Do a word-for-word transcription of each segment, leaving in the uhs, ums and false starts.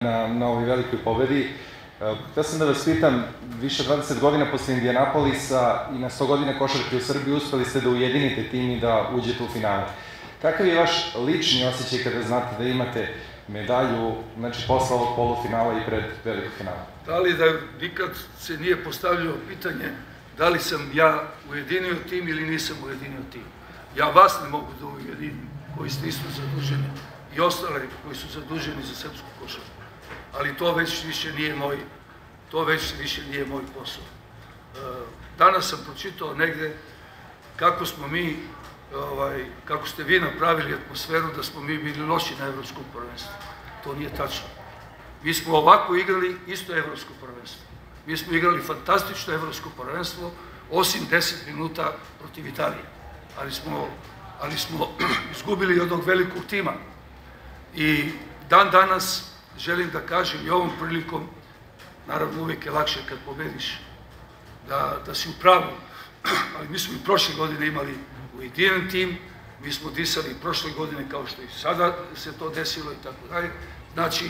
na, na ovoj velikoj pobedi. Htio sam da vas pitam, više od dvadeset godina posle Indianapolisa i na sto godina košarke u Srbiji uspeli ste da ujedinite tim i da uđete u finale. Kakav je vaš lični osjećaj kada znate da imate medalju, znači posle ovog polufinala i pred velikog finala? Da li da nikad se nije postavljalo pitanje da li sam ja ujedinio tim ili nisam ujedinio tim. Ja vas ne mogu da ujedinim, koji ste isto zaduženi, i ostale koji su zaduženi za srpsku košarku. Ali to već više nije moj, to već više nije moj posao. Danas sam pročitao negde kako smo mi, ovaj, kako ste vi napravili atmosferu da smo mi bili loši na evropskom prvenstvu. To nije tačno. Mi smo ovako igrali isto evropsko prvenstvo. Mi smo igrali fantastično evropsko prvenstvo, osim deset minuta protiv Italije. Ali smo, ali smo izgubili jednog velikog tima. I dan danas želim da kažem i ovom prilikom, naravno uvijek je lakše kad pobediš, da, da si u pravu, ali mi smo i prošle godine imali ujedinjen tim, mi smo disali i prošle godine kao što i sada se to desilo i tako dalje. Znači,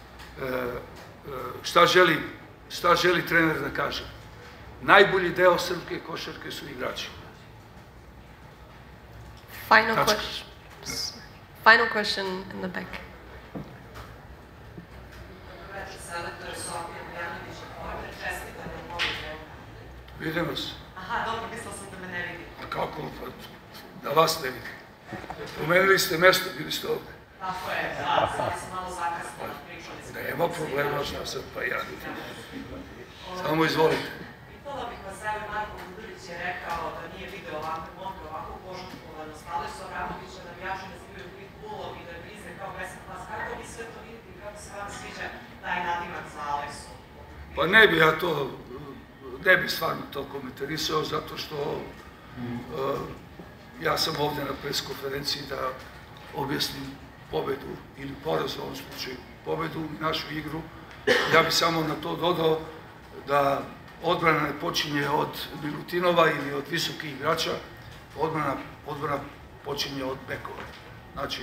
šta želi, šta želi trener da kaže? Najbolji deo srpske košarke su igrači. Final question. Final question in the back. Vidim vas. Aha, dobro, mislila sam da me ne vidi. A kako? Da vas ne vidi. Promenili ste mesto, bili ste ovde. Tako je, da, sad sam malo zakasnila, pričali smo. Nema problema, šta sam pa ja. Samo izvolite. Pitala bih vas, evo Marko Gudurić je rekao da nije video ovakve momke, ovakvu požrtvovanost. Stavljaju se Obradovića da navijači nazivaju pitbullom i da bi izrekao besan glas. Kako vi sve to vidite i kako se vam sviđa taj nadimak za Aleksu? Pa ne bi ja to, ne bi stvarno to komentarisao, zato što ja sam ovde na preskonferenciji da objasnim pobedu ili poraz u ovom slučaju, pobedu i našu igru. Ja bih samo na to dodao da odbrana ne počinje od Milutinova ili od visokih igrača, odbrana, odbrana počinje od bekova. Znači,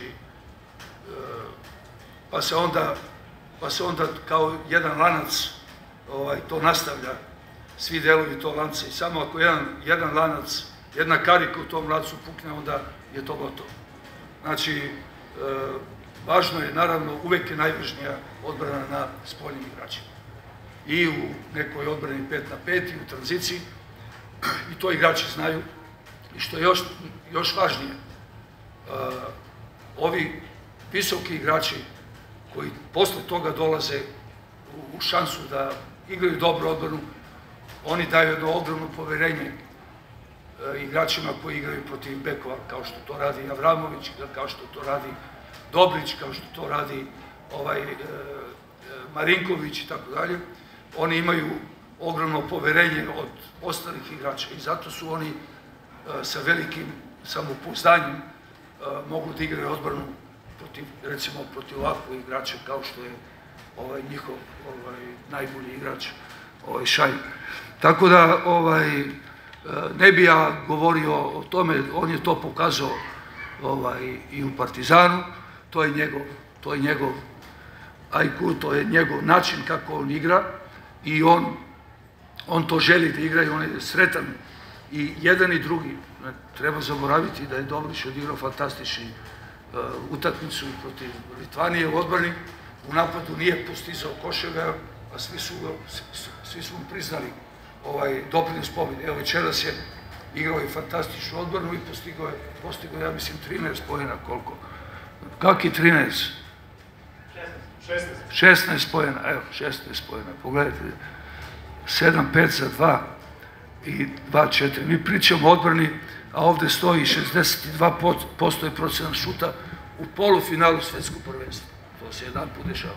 pa se onda, pa se onda kao jedan lanac ovaj, to nastavlja, svi delovi to lanca i samo ako jedan, jedan lanac, jedna karika u tom lancu pukne, onda je to gotovo. Znači, e, važno je, naravno, uvek je najvažnija odbrana na spoljnim igračima. I u nekoj odbrani pet na pet i u tranziciji, i to igrači znaju. I što je još, još važnije, e, ovi visoki igrači koji posle toga dolaze u, u šansu da igraju dobru odbranu, oni daju jedno ogromno poverenje igračima koji igraju protiv bekova, kao što to radi Avramović, kao što to radi Dobrić, kao što to radi ovaj, Marinković i tako dalje. Oni imaju ogromno poverenje od ostalih igrača i zato su oni sa velikim samopouzdanjem mogu da igraju odbranu protiv, recimo, protiv ovakvog igrača kao što je ovaj, njihov ovaj, najbolji igrač, ovaj, Šajn. Tako da, ovaj, ne bi ja govorio o tome, on je to pokazao ovaj, i u Partizanu, to je njegov, to je njegov I Q, to je njegov način kako on igra i on, on to želi da igra i on je sretan i jedan i drugi. Treba zaboraviti da je Dobrić odigrao fantastičnu uh, utakmicu protiv Litvanije u odbrani, u napadu nije postizao koševa, a svi su, svi su mu priznali ovaj doprinos pobjede. Evo, večeras je igrao i fantastičnu odbranu i postigao je, postigao, ja mislim, trinaest pojena, koliko? Kak je trinaest? šesnaest. šesnaest pojena, evo, šesnaest pojena, pogledajte, sedam pet za dva i dva četiri. Mi pričamo o odbrani, a ovde stoji šezdeset dva posto je procenat šuta u polufinalu svetskog prvenstva. To se jedan put dešava.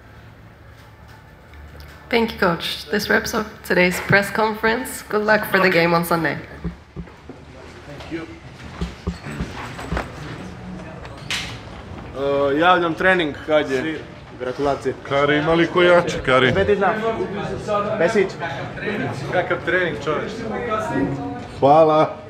Thank you, Coach. This wraps up today's press conference. Good luck for the game on Sunday. Thank you. Uh, javljam trening, kad je? Gratulacije. Kari, ima li ko jače, Kari? Petić Besić. Kakav trening, čoveč? Hvala.